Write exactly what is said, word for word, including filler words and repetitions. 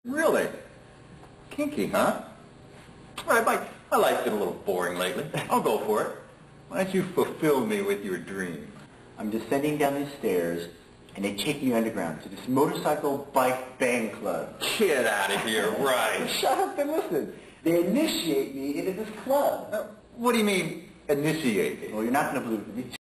Really? Kinky, huh? All right, my, my life's been a little boring lately. I'll go for it. Why don't you fulfill me with your dream? I'm descending down these stairs, and they take me underground to this motorcycle bike bang club. Get out of here, right. Shut up and listen. They initiate me into this club. Uh, what do you mean, initiate? Well, you're not going to believe it.